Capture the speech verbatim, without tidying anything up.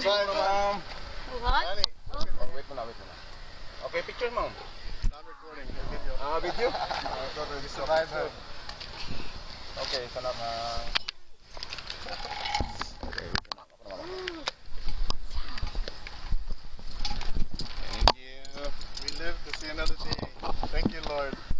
siguro, ma'am. What? Oh, wait mo na, wait mo na. Okay, picture, ma'am. Not recording, video. Ah, video? Uh, so the survivor. Okay, sana ka. Okay, wait mo na. Ako naman ako. Thank you. We live to see another day. Thank you, Lord.